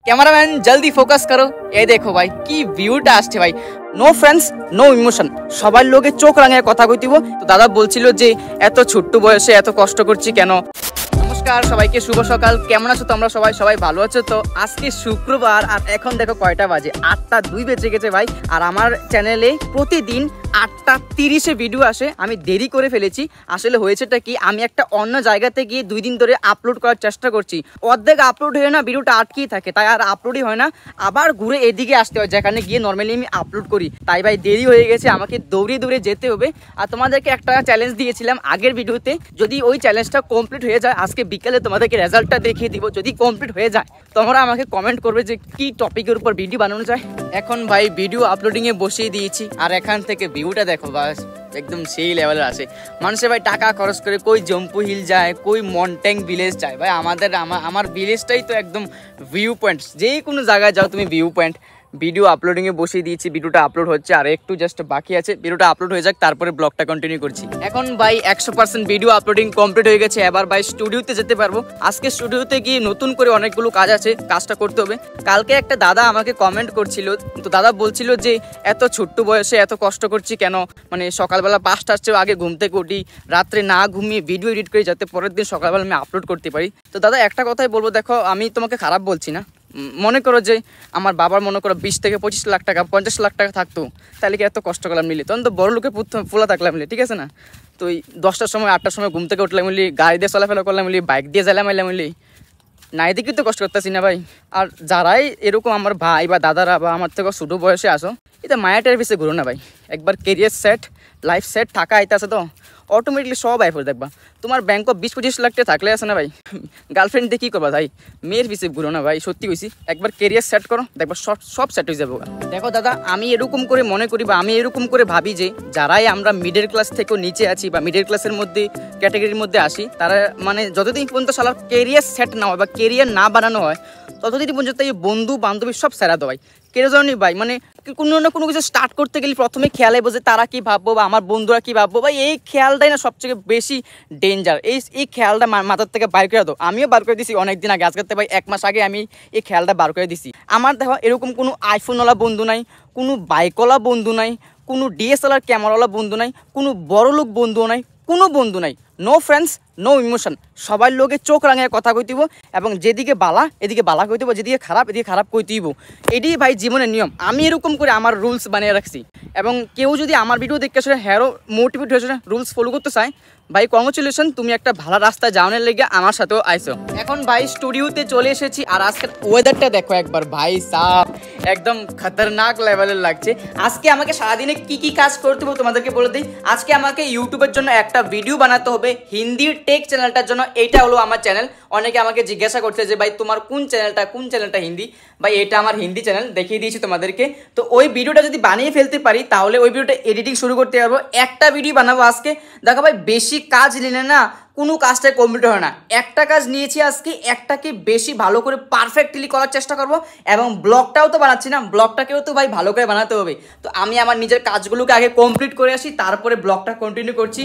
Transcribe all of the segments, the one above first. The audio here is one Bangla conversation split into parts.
ক্যামেরাম্যান জলদি ফোকাস করো। এই দেখো ভাই কি ভিউটা আসছে ভাই। নো ফ্রেন্ডস নো ইমোশন, সবার লোকে চোখ রাঙায় কথা কইতিব। তো দাদা বলছিল যে এত ছোট্ট বয়সে এত কষ্ট করছি কেন। নমস্কার সবাইকে, শুভ সকাল। কেমন আছো তোমরা সবাই? সবাই ভালো আছো তো? আজকে শুক্রবার আর এখন দেখো কয়টা বাজে, 8টা 2 বেজে গেছে ভাই। আর আমার চ্যানেলে প্রতিদিন 8টা 30-এ ভিডিও আসে। আমি দেরি করে ফেলেছি। আসলে হয়েছেটা কি, আমি একটা অন্য জায়গাতে গিয়ে 2 দিন ধরে আপলোড করার চেষ্টা করছি। অর্ধেক আপলোড হয়ে না ভিডিওটা আটকেই থাকে, তাই আর আপলোডই হয় না। আবার ঘুরে এদিকে আসতে হয় যেখানে গিয়ে নর্মালি আমি আপলোড করি। তাই ভাই দেরি হয়ে গেছে, আমাকে দৌড়ে দৌড়ে যেতে হবে। আর তোমাদেরকে একটা চ্যালেঞ্জ দিয়েছিলাম আগের ভিডিওতে, যদি ওই চ্যালেঞ্জটা কমপ্লিট হয়ে যায় আজকে বিকেলে তোমাদেরকে রেজাল্টটা দেখিয়ে দিব। যদি কমপ্লিট হয়ে যায় তোমরা আমাকে কমেন্ট করবে যে কি টপিকের উপর ভিডিও বানানো যায়। এখন ভাই ভিডিও আপলোডিংয়ে বসিয়ে দিয়েছি, আর এখান থেকে ভিউটা দেখো বাস একদম সেই লেভেলের আসে। মানুষে ভাই টাকা খরচ করে কই জম্পু হিল যায়, কই মনট্যাং ভিলেজ যায়। ভাই আমার ভিলেজটাই তো একদম ভিউ পয়েন্ট। যে কোনো জায়গায় যাও তুমি ভিউ পয়েন্ট। ভিডিও আপলোডিংয়ে বসিয়ে দিয়েছি, ভিডিওটা আপলোড হচ্ছে আর একটু জাস্ট বাকি আছে। ভিডিওটা আপলোড হয়ে যাক, তারপরে ব্লগটা কন্টিনিউ করছি। এখন ভাই 100% ভিডিও আপলোডিং কমপ্লিট হয়ে গেছে। এবার ভাই স্টুডিওতে যেতে পারবো। আজকে স্টুডিওতে গিয়ে নতুন করে অনেকগুলো কাজ আছে, কাজটা করতে হবে। কালকে একটা দাদা আমাকে কমেন্ট করছিল, তো দাদা বলছিল যে এত ছোট্ট বয়সে এত কষ্ট করছি কেন, মানে সকালবেলা 5টার চেয়েও আগে ঘুম থেকে উঠি, রাত্রে না ঘুমিয়ে ভিডিও এডিট করি যাতে পরের দিন সকালবেলা আমি আপলোড করতে পারি। তো দাদা একটা কথাই বলবো, দেখো আমি তোমাকে খারাপ বলছি না। মনে করো যে আমার বাবার মনে করো 20 থেকে 25 লাখ টাকা 50 লাখ টাকা থাকতো, তাহলে কি এত কষ্ট করলাম মিলি? তখন তো বড় লোকে ফুলা থাকলাম মিলি, ঠিক আছে না? তো ওই 10টার সময় 8টার সময় ঘুম থেকে উঠলাম মিলি, গাড়ি দিয়ে চলাফেরা করলাম মিলি, বাইক দিয়ে জ্বালাম এলাম মিলি, না এদিকে তো কষ্ট করতেছি না ভাই। আর যারাই এরকম আমার ভাই বা দাদারা বা আমার থেকে ছোটো বয়সে আসো, এটা মায়াটার পিছিয়ে ঘুরো না ভাই। একবার কেরিয়ার সেট, লাইফ সেট থাকা আইতে আছে তো অটোমেটিকলি সব আইফোর দেখবা। তোমার ব্যাংক 20-25 লাখ টাকা থাকলে আছে না ভাই, গার্লফ্রেন্ড দিয়ে কী করবা ভাই? মেয়ের পিছিয়ে ঘুরো না ভাই, সত্যি কইছি। একবার কেরিয়ার সেট করো, দেখবা সব সেট হয়ে যাবো। দেখো দাদা, আমি এরকম করে মনে করি বা আমি এরকম করে ভাবি যে যারাই আমরা মিডল ক্লাস থেকেও নিচে আছি বা মিডল ক্লাসের মধ্যে ক্যাটাগরির মধ্যে আসি, তারা মানে যতদিন পর্যন্ত সালার কেরিয়ার সেট না হয় বা কেরিয়ার না বানানো হয় ততদিন পর্যন্ত এই বন্ধু বান্ধবী সব সেরা দেয়। কেন জানি ভাই, মানে কোনো না কোনো কিছু স্টার্ট করতে গেলে প্রথমে খেয়ালে বোঝে তারা কি ভাববো বা আমার বন্ধুরা কি ভাববো ভাই। এই খেয়ালটাই না সবথেকে বেশি ডেঞ্জার। এই খেয়ালটা মাথার থেকে বার করে দাও। আমিও বার করে দিছি অনেকদিন আগে, আজকে ভাই 1 মাস আগে আমি এই খেয়ালটা বার করে দিছি। আমার দেখো এরকম কোনো আইফোনওয়ালা বন্ধু নাই, কোনো বাইকওয়ালা বন্ধু নাই, কোনো ডিএসএলআর ক্যামেরাওয়ালা বন্ধু নাই, কোনো বড়লোক বন্ধুও নাই, কোনো বন্ধু নাই। নো ফ্রেন্ডস নো ইমোশন, সবার লোকে চোখ রাঙায় কথা কইতিব এবং যেদিকে বালা এদিকে বালা কইতিব, যেদিকে খারাপ এদিকে খারাপ কইতিব। এটাই ভাই জীবনের নিয়ম। আমি এরকম করে আমার রুলস বানিয়ে রাখছি এবং কেউ যদি আমার ভিডিও দেখে আসলে হ্যারো মোটিভেট হয়েছে রুলস ফলো করতে চায়, ভাই কংগ্রেচুলেশন, তুমি একটা ভালো রাস্তায় যাওয়ার লেগে আমার সাথেও আইসো। এখন ভাই স্টুডিওতে চলে এসেছি আর আজকের ওয়েদারটা দেখো একবার ভাই সাব, একদম খতরনাক লেভেলের লাগছে। আজকে আমাকে সারাদিনে কি কাজ করতে হবে তোমাদেরকে বলে দিই। আজকে আমাকে ইউটিউবের জন্য একটা ভিডিও বানাতে হবে, হিন্দির টেক চ্যানেলটার জন্য। এইটা হলো আমার চ্যানেল। অনেকে আমাকে জিজ্ঞাসা করছে যে ভাই তোমার কোন চ্যানেলটা হিন্দি। ভাই এটা আমার হিন্দি চ্যানেল, দেখিয়ে দিয়েছি তোমাদেরকে। তো ওই ভিডিওটা যদি বানিয়ে ফেলতে পারি তাহলে ওই ভিডিওটা এডিটিং শুরু করতে পারবো। একটা ভিডিও বানাবো আজকে। দেখো ভাই বেশি কাজ নিলে না কোনো কাজটাই কমপ্লিট হয় না। একটা কাজ নিয়েছি আজকে, একটাকে বেশি ভালো করে পারফেক্টলি করার চেষ্টা করব এবং ব্লগটাও তো বানাচ্ছি না, ব্লগটাকেও তো ভাই ভালো করে বানাতে হবে। তো আমি আমার নিজের কাজগুলোকে আগে কমপ্লিট করে আসি, তারপরে ব্লগটা কন্টিনিউ করছি।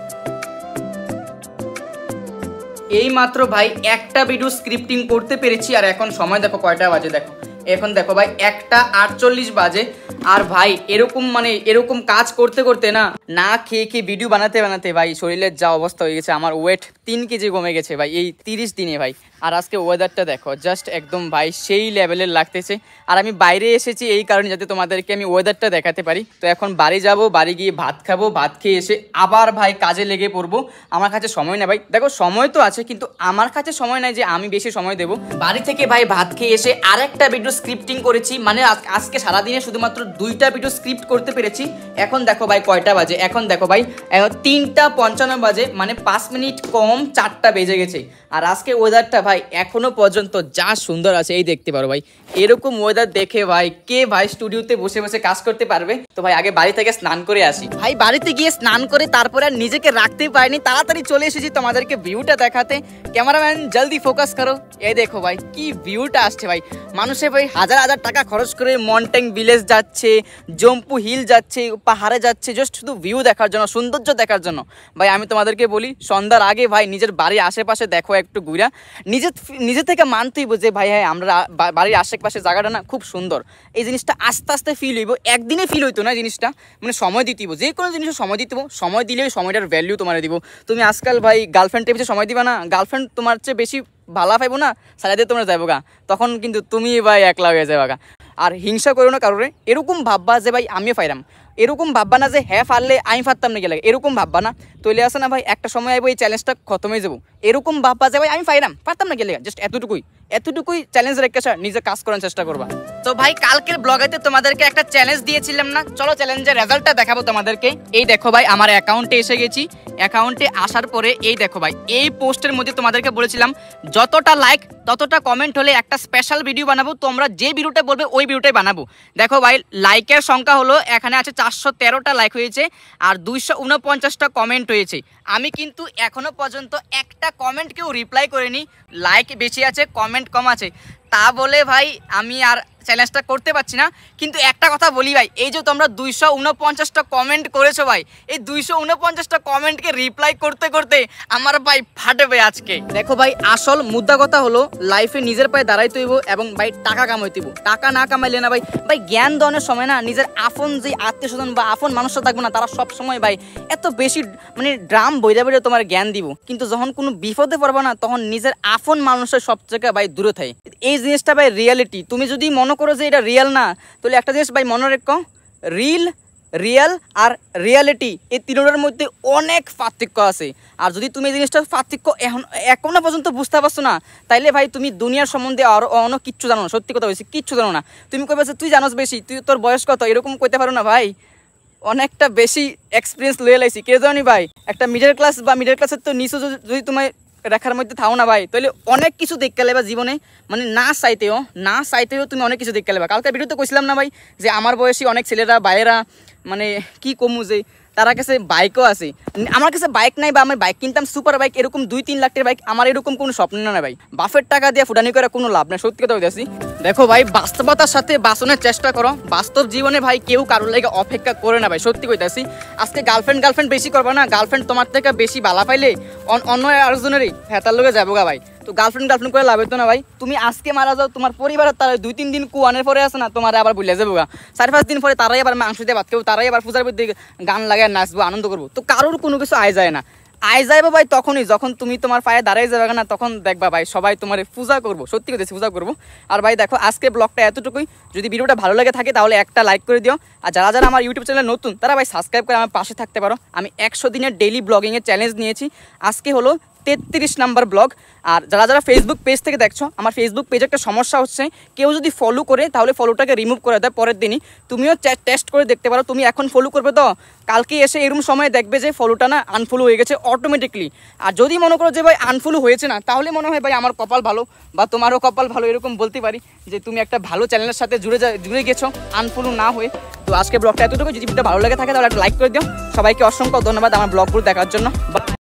এই মাত্র ভাই একটা ভিডিও স্ক্রিপ্টিং করতে পেরেছি আর এখন সময় দেখো কয়টা বাজে, দেখো এখন দেখো ভাই 1টা 48 বাজে। আর ভাই এরকম কাজ করতে করতে না খেয়ে ভিডিও বানাতে ভাই শরীরের যা অবস্থা হয়ে গেছে। আমার ওয়েট 3 কেজি কমে গেছে ভাই এই 30 দিনে ভাই। আর আজকে ওয়েদারটা দেখো জাস্ট একদম ভাই সেই লেভেলের লাগতেছে। আর আমি বাইরে এসেছি এই কারণে যাতে তোমাদেরকে আমি ওয়েদারটা দেখাতে পারি। তো এখন বাড়ি যাব, বাড়ি গিয়ে ভাত খাবো, ভাত খেয়ে এসে আবার ভাই কাজে লেগে পড়বো। আমার কাছে সময় নেই ভাই, দেখো সময় তো আছে কিন্তু আমার কাছে সময় নাই যে আমি বেশি সময় দেবো। বাড়ি থেকে ভাই ভাত খেয়ে এসে আরেকটা ভিডিও স্ক্রিপ্টিং করেছি, মানে আজকে সারাদিনে শুধুমাত্র 2টা ভিডিও স্ক্রিপ্ট করতে পেরেছি। এখন দেখো ভাই কয়টা বাজে, এখন দেখো ভাই 3টা 55 বাজে, মানে 5 মিনিট কম 4টা বেজে গেছে। আর আজকে ওয়েদারটা ভাই এখনো পর্যন্ত যা সুন্দর আছে এই দেখতে পারো ভাই। এরকম ওয়েদার দেখে ভাই কে ভাই স্টুডিওতে বসে বসে কাজ করতে পারবে? তো ভাই আগে বাড়ি থেকে স্নান করে আসি। ভাই বাড়িতে গিয়ে স্নান করে তারপরে আর নিজেকে রাখতেই পারিনি, তাড়াতাড়ি চলে এসেছি তোমাদেরকে ভিউটা দেখাতে। ক্যামেরাম্যান জলদি ফোকাস করো। এই দেখো ভাই কি ভিউটা আসছে ভাই। মানুষে ভাই ভাই হাজার হাজার টাকা খরচ করে মন্টেং ভিলেজ যাচ্ছে, জম্পু হিল যাচ্ছে, পাহাড়ে যাচ্ছে জাস্ট শুধু ভিউ দেখার জন্য, সৌন্দর্য দেখার জন্য। ভাই আমি তোমাদেরকে বলি সন্ধ্যার আগে ভাই নিজের বাড়ির আশেপাশে দেখো একটু ঘুরা, নিজে থেকে মানতেই যে ভাই হ্যাঁ আমরা বাড়ির আশেপাশে জায়গাটা না খুব সুন্দর। এই জিনিসটা আস্তে আস্তে ফিল হইব, একদিনে ফিল হইতো না জিনিসটা, মানে সময় দিতে হইব, যে কোনো জিনিসে সময় দিতে হইব, সময় দিলে সময়টার ভ্যালু তোমার দিব। তুমি আজকাল ভাই গার্লফ্রেন্ড টেপে সময় দিবা না, গার্লফ্রেন্ড তোমার চেয়ে বেশি ভালা পাইবো না, সারা দিয়ে তোমরা যাবো গা, তখন কিন্তু তুমি ভাই একলা হয়ে যাবে গা। আর হিংসা করো না কারোরে, এরকম ভাববা যে ভাই আমিও পাইরাম, এরকম ভাববা না যে হ্যাঁ পারলে আমি পারতাম না গেলে, এরকম ভাববা না। তৈলে আসে না ভাই একটা সময় আইবো এই চ্যালেঞ্জটা খতম হয়ে যাবো, এরকম ভাববা যে ভাই আমি পারতাম না গেলে, জাস্ট এতটুকুই চ্যালেঞ্জ রেখে নিজে কাজ করার চেষ্টা করবা। তো ভাই কালকের ব্লগেতে তোমাদেরকে একটা চ্যালেঞ্জ দিয়েছিলাম না, চলো চ্যালেঞ্জের রেজাল্টটা দেখাবো তোমাদেরকে। এই দেখো ভাই আমার অ্যাকাউন্টে এসে গেছি, অ্যাকাউন্টে আসার পরে এই দেখো ভাই এই পোস্টের মধ্যে তোমাদেরকে বলেছিলাম যতটা লাইক ততটা কমেন্ট হলে একটা স্পেশাল ভিডিও বানাবো, তোমরা যে ভিডিওটা বলবে ওই ভিডিওটাই বানাবো। দেখো ভাই লাইকের সংখ্যা হলো এখানে আছে 413টা লাইক হয়েছে আর 249টা কমেন্ট হয়েছে। আমি কিন্তু এখনো পর্যন্ত একটা কমেন্ট কেউ রিপ্লাই করিনি, লাইক বেশি আছে কমেন্ট কম আছে, তা বলে ভাই আমি আর চ্যালেঞ্জটা করতে পারছি না। কিন্তু একটা কথা বলি ভাই, এই যে তোমরা 249টা কমেন্ট করেছো ভাই, এই 249টা কমেন্টকে রিপ্লাই করতে করতে আমার ভাই ফাটবে আজকে। দেখো ভাই আসল মুদ্রা কথা হলো লাইফে নিজের পায়ে দাঁড়াইতে হইব এবং ভাই টাকা কামাইতে হইব। টাকা না কামাইলে না ভাই জ্ঞান দানের সময় না নিজের আপন যে আত্মীয় স্বজন বা আপন মানুষরা থাকবে না, তারা সব সময় ভাই এত বেশি মানে ড্রাম বইরা বইরা তোমার জ্ঞান দিব, কিন্তু যখন কোনো বিপদে পড়বে না তখন নিজের আপন মানুষের সব থেকে ভাই দূরে থাকে। এই জিনিসটা ভাই রিয়ালিটি। তুমি যদি মনে করো যে এটা রিয়েল না, তাহলে একটা জিনিস ভাই মনে রেখো, রিয়েল আর রিয়ালিটি এই তিনটার মধ্যে অনেক পার্থক্য আছে। আর যদি তুমি এই জিনিসটার পার্থক্য এখনো পর্যন্ত বুঝতে পারছো না, তাইলে ভাই তুমি দুনিয়ার সম্বন্ধে আরও অন্য কিচ্ছু জানো না, সত্যি কথা বলছি কিচ্ছু জানো না। তুমি কইবে যে তুই জানোস বেশি, তুই তোর বয়স কত, এরকম কইতে পারো না ভাই, অনেকটা বেশি এক্সপিরিয়েন্স লয়ে লাইছি। কে জানি ভাই একটা মিডল ক্লাসের তো নিচু যদি তোমার রেখার মধ্যে থাও না ভাই, তাহলে অনেক কিছু দেখতে লেবা জীবনে, মানে না চাইতেও তুমি অনেক কিছু দেখতে লেবা। কালকে ভিডিওতে কইছিলাম না ভাই যে আমার বয়সী অনেক ছেলেরা বাইরেরা মানে কি কমু যে তারা কাছে বাইকও আছে, আমার কাছে বাইক নাই বা আমি বাইক কিনতাম সুপার বাইক, এরকম 2-3 লাখ টাকার বাইক আমার এরকম কোনো স্বপ্ন না ভাই। বাফের টাকা দিয়ে ফুটানি করে কোনো লাভ নেই, সত্যি কথা বলতেছি। দেখো ভাই বাস্তবতার সাথে বাঁচানোর চেষ্টা করো, বাস্তব জীবনে ভাই কেউ কারোর লাগে অপেক্ষা করে না ভাই, সত্যি কইতাছি। আজকে গার্লফ্রেন্ড বেশি করবা না, গার্লফ্রেন্ড তোমার থেকে বেশি বালা পাইলে অন্য আরেকজনেরই হেতার লোকে যাবো গা ভাই। তো গার্লফ্রেন্ড করে লাভ হতো না ভাই। তুমি আজকে মারা যাও, তোমার পরিবারের তারা 2-3 দিন কুয়ানের পরে আছে না, তোমার আবার ভুলে যাবো গা। 4-5 দিন পরে তারাই আবার মাংস দিয়ে ভাত খাবো, তারাই আবার পূজার মধ্যে গান লাগায় নাচবো, আনন্দ করবো। তো কারোর কোনো কিছু আয় যায় না, যাইবো ভাই তখনই যখন তুমি তোমার পায়ে দাঁড়াই যাবে না, তখন দেখবা ভাই সবাই তোমার পূজা করবো, সত্যি কথা পূজা করবো। আর ভাই দেখো আজকে ব্লগটা এতটুকুই, যদি ভিডিওটা ভালো লাগে থাকে তাহলে একটা লাইক করে দিও। আর যারা আমার ইউটিউব চ্যানেল নতুন তারা ভাই সাবস্ক্রাইব করে আমার পাশে থাকতে পারো। আমি 100 দিনের ডেইলি ব্লগিংয়ের চ্যালেঞ্জ নিয়েছি, আজকে হলো 33 নাম্বার ব্লগ। আর যারা ফেসবুক পেজ থেকে দেখছো, আমার ফেসবুক পেজে একটা সমস্যা হচ্ছে, কেউ যদি ফলো করে তাহলে ফলোটাকে রিমুভ করে দেয় পরের দিনই। তুমিও টেস্ট করে দেখতে পারো, তুমি এখন ফলো করবে তো কালকে এসে এরকম সময় দেখবে যে ফলোটা না আনফলো হয়ে গেছে অটোমেটিকলি। আর যদি মনে করো যে ভাই আনফলো হয়েছে না, তাহলে মনে হয় ভাই আমার কপাল ভালো বা তোমারও কপাল ভালো, এরকম বলতে পারি যে তুমি একটা ভালো চ্যানেলের সাথে জুড়ে গেছো আনফলো না হয়ে। তো আজকে ব্লগটা এতটুকু, যদি ভিডিওটা ভালো লাগে থাকে তাহলে একটা লাইক করে দিও। সবাইকে অসংখ্য ধন্যবাদ আমার ব্লগগুলো দেখার জন্য।